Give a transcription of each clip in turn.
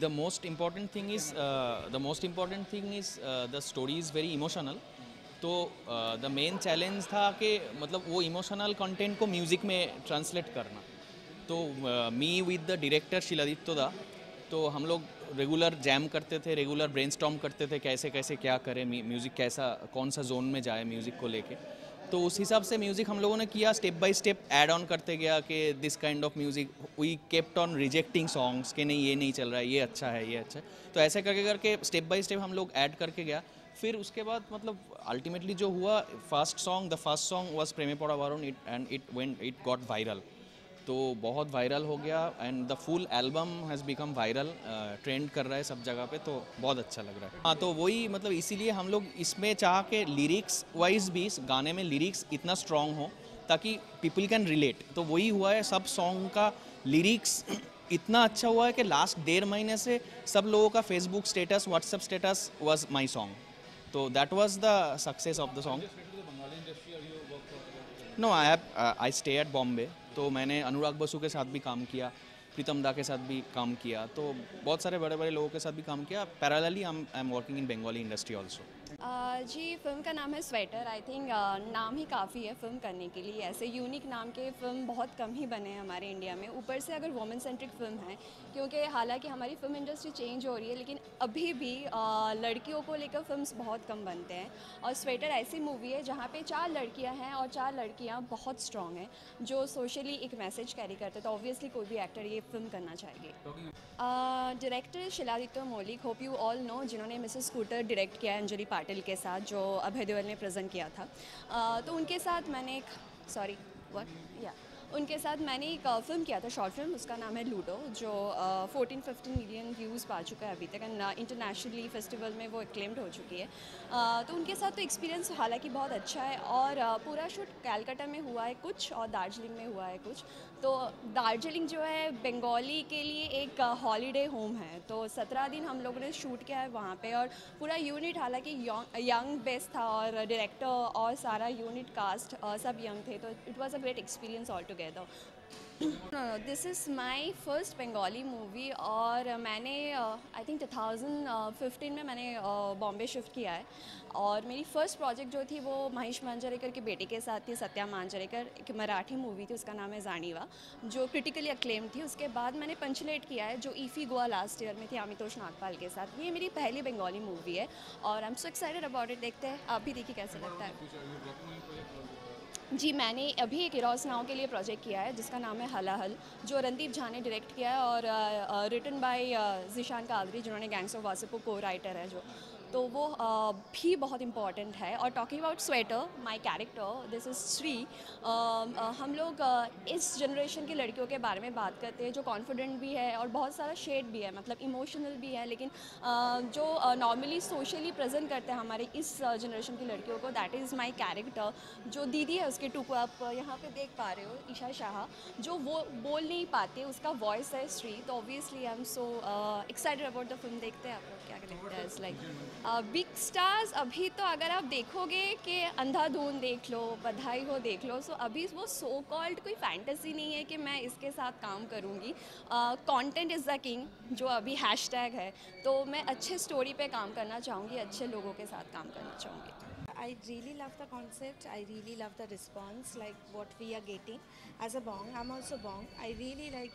the most important thing is the story is very emotional. तो the main challenge था कि मतलब वो इमोशनल कंटेंट को म्यूज़िक में ट्रांसलेट करना. तो me with the director Shiladitya da, तो हम लोग रेगुलर जैम करते थे, रेगुलर ब्रेनस्टॉर्म करते थे कैसे कैसे क्या करें, म्यूज़िक कैसा कौन सा जोन में जाए म्यूज़िक को लेके. तो उस हिसाब से म्यूज़िक हम लोगों ने किया, step by step add on करते गया कि this kind of music we kept on rejecting songs कि नहीं ये नहीं चल रहा है, ये अच्छा है, ये अच्छा है. तो ऐसे करके करके स्टेप बाय स्टेप हम लोग ऐड करके गया. फिर उसके बाद मतलब अल्टीमेटली जो हुआ, द फर्स्ट सॉन्ग वाज प्रेमे पड़ा वारुण, इट गॉट वायरल. तो बहुत वायरल हो गया and the full album has become viral, trend कर रहा है सब जगह पे. तो बहुत अच्छा लग रहा है. हाँ, तो वही मतलब इसीलिए हम लोग इसमें चाह के लिरिक्स वाइज भी इस गाने में लिरिक्स इतना स्ट्रॉन्ग हो ताकि पीपल कैन रिलेट. तो वही हुआ है, सब सॉन्ग का लिरिक्स इतना अच्छा हुआ है कि लास्ट 1.5 महीने से सब लोगों का Facebook status, WhatsApp status was my song. तो that was the success of the song. No, I stay at Bombay. तो मैंने अनुराग बसु के साथ भी काम किया, प्रीतम दा के साथ भी काम किया, तो बहुत सारे बड़े बड़े लोगों के साथ भी काम किया. Parallelly I am working in Bengali industry also. जी, फ़िल्म का नाम है स्वेटर. आई थिंक नाम ही काफ़ी है फ़िल्म करने के लिए. ऐसे यूनिक नाम के फ़िल्म बहुत कम ही बने हैं हमारे इंडिया में. ऊपर से अगर वुमेन सेंट्रिक फ़िल्म है, क्योंकि हालांकि हमारी फ़िल्म इंडस्ट्री चेंज हो रही है, लेकिन अभी भी लड़कियों को लेकर फ़िल्म्स बहुत कम बनते हैं. और स्वेटर ऐसी मूवी है जहाँ पे 4 लड़कियाँ हैं और 4 लड़कियाँ बहुत स्ट्रॉन्ग हैं जो सोशली एक मैसेज कैरी करते हैं. तो ऑब्वियसली कोई भी एक्टर ये फ़िल्म करना चाहिए. Director Shiladitya Moulik, hope you all know, जिन्होंने मिसेस स्कूटर डायरेक्ट किया है अंजलि पाटिल के साथ, जो अभय देओल ने प्रेजेंट किया था. तो उनके साथ मैंने उनके साथ मैंने एक फ़िल्म किया था, शॉर्ट फिल्म. उसका नाम है लूडो, जो 14-15 मिलियन व्यूज़ पा चुका है अभी तक एंड इंटरनेशनली फेस्टिवल में वो एक्लेम्ड हो चुकी है. तो उनके साथ तो एक्सपीरियंस हालांकि बहुत अच्छा है. और पूरा शूट कैलकाटा में हुआ है कुछ और दार्जिलिंग में हुआ है कुछ. तो दार्जिलिंग जो है बंगाली के लिए एक हॉलीडे होम है. तो 17 दिन हम लोगों ने शूट किया है वहाँ पे. और पूरा यूनिट हालांकि यंग बेस्ट था और डायरेक्टर और सारा यूनिट कास्ट सब यंग थे. तो it was a great experience all together. This is my first Bengali movie. और मैंने आई थिंक 2015 में मैंने बॉम्बे शिफ्ट किया है. और मेरी फ़र्स्ट प्रोजेक्ट जो थी वो महेश मांजरेकर के बेटे के साथ थी, सत्या मांजरेकर. एक मराठी मूवी थी, उसका नाम है जानीवा, जो क्रिटिकली अक्लेम थी. उसके बाद मैंने पंचलेट किया है जो ईफ़ी गोवा लास्ट ईयर में थी आमितोष नागपाल के साथ. ये मेरी पहली बंगाली मूवी है और I am so excited about it. देखते हैं, आप भी देखिए कैसे लगता है. जी, मैंने अभी एक इरोस नाव के लिए प्रोजेक्ट किया है जिसका नाम है हलाहल, जो रणदीप झा ने डायरेक्ट किया है और रिटन बाय ज़ीशान कादरी, जिन्होंने गैंग्स ऑफ वासेपुर को राइटर है जो. तो वो भी बहुत इंपॉर्टेंट है. और talking about sweater, my character this is Shree. हम लोग इस जनरेशन की लड़कियों के बारे में बात करते हैं जो कॉन्फिडेंट भी है और बहुत सारा शेड भी है, मतलब इमोशनल भी है, लेकिन जो नॉर्मली सोशली प्रेजेंट करते हैं हमारे इस जनरेशन की लड़कियों को, दैट इज़ माय कैरेक्टर. जो दीदी है उसके टुकु आप यहाँ पे देख पा रहे हो, ईशा शाह, जो वो बोल नहीं पाते, उसका वॉइस है श्री. तो obviously I am so excited about the film. देखते हैं आप लोग क्या लगता है. It's like big stars. अभी तो अगर आप देखोगे कि अंधाधुन देख लो, बधाई हो देख लो, सो अभी वो सो कॉल्ड कोई फैंटेसी नहीं है कि मैं इसके साथ काम करूँगी. कंटेंट इज़ द किंग, जो अभी हैशटैग है. तो मैं अच्छे स्टोरी पे काम करना चाहूँगी, अच्छे लोगों के साथ काम करना चाहूँगी. I really love the concept. I really love the response, like what we are getting. As a Bong, I'm also Bong. I really like,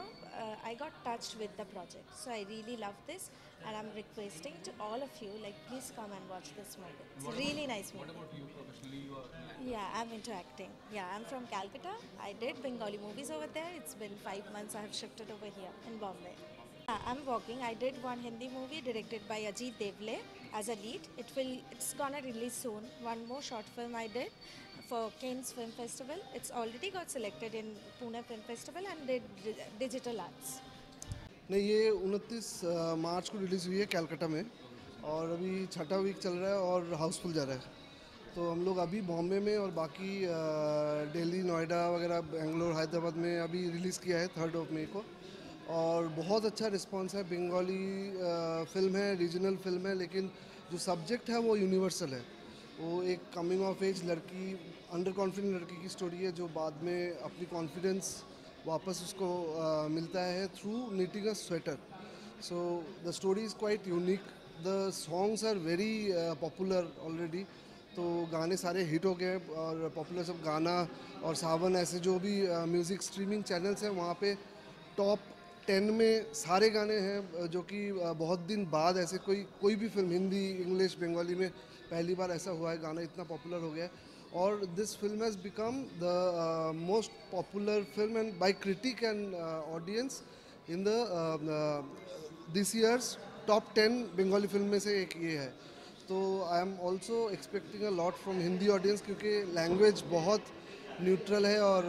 I got touched with the project. So I really love this, and I'm requesting to all of you, like, please come and watch this movie. It's a really nice movie. What about you professionally? Yeah, I'm into acting. Yeah, I'm from Calcutta. I did Bengali movies over there. It's been 5 months I have shifted over here in Bombay. I'm working. I did one Hindi movie directed by Ajit Devle as a lead. It's gonna release soon. One more short film I did for Cannes Film Festival. It's already got selected in Pune Film Festival and did digital arts. नहीं, ये 29 मार्च को release हुई है कलकत्ता में और अभी 6वां week चल रहा है और हाउसफुल जा रहा है. तो हम लोग अभी बॉम्बे में और बाकी दिल्ली, नोएडा वगैरह, बेंगलोर, हैदराबाद में अभी रिलीज़ किया है 3 मई को. और बहुत अच्छा रिस्पांस है. बंगाली फ़िल्म है, रीजनल फ़िल्म है, लेकिन जो सब्जेक्ट है वो यूनिवर्सल है. वो एक कमिंग ऑफ एज लड़की, अंडर कॉन्फिडेंट लड़की की स्टोरी है जो बाद में अपनी कॉन्फिडेंस वापस उसको मिलता है through knitting a sweater. So the story is quite unique. The songs are very popular already. तो गाने सारे हिट हो गए और पॉपुलर सब गाना और सावन ऐसे जो भी म्यूज़िक स्ट्रीमिंग चैनल्स हैं वहाँ पे टॉप 10 में सारे गाने हैं, जो कि बहुत दिन बाद ऐसे कोई भी फिल्म हिंदी, इंग्लिश, बंगाली में पहली बार ऐसा हुआ है, गाना इतना पॉपुलर हो गया है. और this film has become the most popular film and by critic and audience in the this years top 10 Bengali film में से एक ये है. तो I am also expecting a lot from Hindi audience, क्योंकि लैंग्वेज बहुत न्यूट्रल है और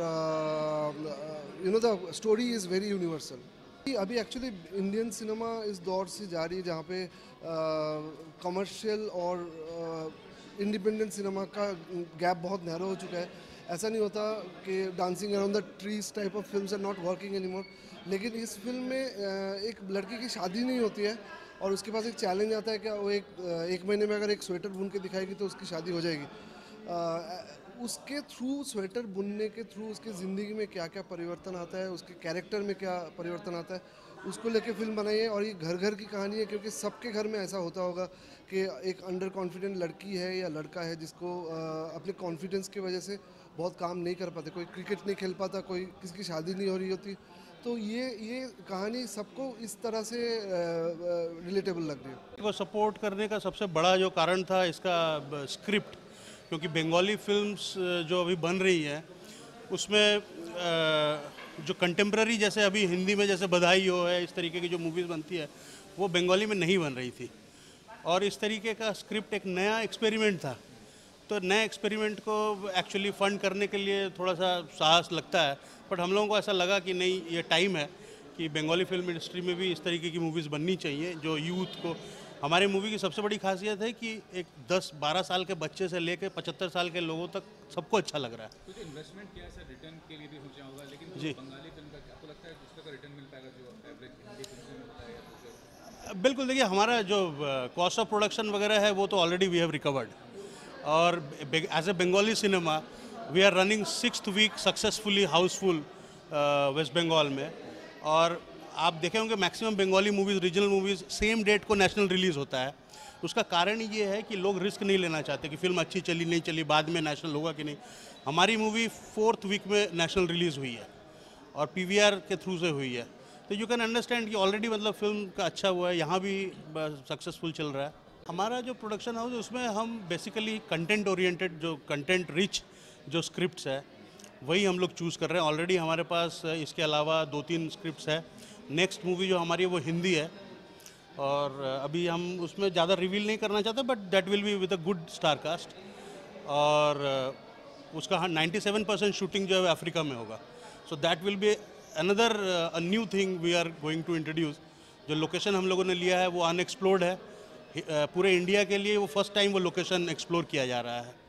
you know the story is very universal. अभी एक्चुअली इंडियन सिनेमा इस दौर से जा रही है जहाँ पे कमर्शियल और इंडिपेंडेंट सिनेमा का गैप बहुत नैरो हो चुका है. ऐसा नहीं होता कि dancing around the trees type of films are not working anymore, लेकिन इस फिल्म में एक लड़की की शादी नहीं होती है और उसके पास एक चैलेंज आता है कि वो एक महीने में अगर एक स्वेटर बुन के दिखाएगी तो उसकी शादी हो जाएगी. उसके थ्रू, स्वेटर बुनने के थ्रू उसकी ज़िंदगी में क्या क्या परिवर्तन आता है, उसके कैरेक्टर में क्या परिवर्तन आता है, उसको लेके फिल्म बनाई है. और ये घर घर की कहानी है, क्योंकि सबके घर में ऐसा होता होगा कि एक अंडर कॉन्फिडेंट लड़की है या लड़का है जिसको अपने कॉन्फिडेंस की वजह से बहुत काम नहीं कर पाते. कोई क्रिकेट नहीं खेल पाता, कोई किसी की शादी नहीं हो रही होती. तो ये कहानी सबको इस तरह से रिलेटेबल लग रही है. को सपोर्ट करने का सबसे बड़ा जो कारण था इसका स्क्रिप्ट, क्योंकि बंगाली फिल्म्स जो अभी बन रही हैं उसमें जो कंटेम्प्ररी, जैसे अभी हिंदी में जैसे बधाई हो है, इस तरीके की जो मूवीज़ बनती है वो बंगाली में नहीं बन रही थी. और इस तरीके का स्क्रिप्ट एक नया एक्सपेरिमेंट था. तो नए एक्सपेरिमेंट को एक्चुअली फंड करने के लिए थोड़ा सा साहस लगता है, बट हम लोगों को ऐसा लगा कि नहीं, ये टाइम है कि बंगाली फिल्म इंडस्ट्री में भी इस तरीके की मूवीज़ बननी चाहिए जो यूथ को. हमारे मूवी की सबसे बड़ी खासियत है कि एक 10-12 साल के बच्चे से लेकर 75 साल के लोगों तक सबको अच्छा लग रहा है. तो जो इन्वेस्टमेंट किया है सर, रिटर्न के लिए भी सोचा होगा, लेकिन जी. बंगाली फिल्म का आपको लगता है उसका रिटर्न मिल पाएगा जो एवरेज हिंदी फिल्म से मिलता है या कुछ? बिल्कुल. देखिए, हमारा जो कॉस्ट ऑफ प्रोडक्शन वगैरह है वो तो ऑलरेडी वी हैव रिकवर्ड. और as a Bengali cinema we are running 6th week successfully house full West Bengal में. और आप देखे होंगे maximum Bengali movies, regional movies same date को नेशनल रिलीज़ होता है. उसका कारण ये है कि लोग रिस्क नहीं लेना चाहते कि फिल्म अच्छी चली नहीं चली, बाद में नेशनल होगा कि नहीं. हमारी मूवी 4th वीक में नेशनल रिलीज़ हुई है और PVR के थ्रू से हुई है. तो यू कैन अंडरस्टैंड कि ऑलरेडी मतलब फिल्म का अच्छा हुआ है, यहाँ भी सक्सेसफुल चल रहा है. हमारा जो प्रोडक्शन हाउस है उसमें हम बेसिकली कंटेंट ओरिएंटेड, जो कंटेंट रिच जो स्क्रिप्ट्स है वही हम लोग चूज़ कर रहे हैं. ऑलरेडी हमारे पास इसके अलावा 2-3 स्क्रिप्ट्स है. नेक्स्ट मूवी जो हमारी है वो हिंदी है और अभी हम उसमें ज़्यादा रिवील नहीं करना चाहते, but that will be with a good star cast. और उसका 97% शूटिंग जो है अफ्रीका में होगा. So that will be another new thing we are going to introduce. जो लोकेशन हम लोगों ने लिया है वो अनएक्सप्लोर्ड है. पूरे इंडिया के लिए वो फर्स्ट टाइम वो लोकेशन एक्सप्लोर किया जा रहा है.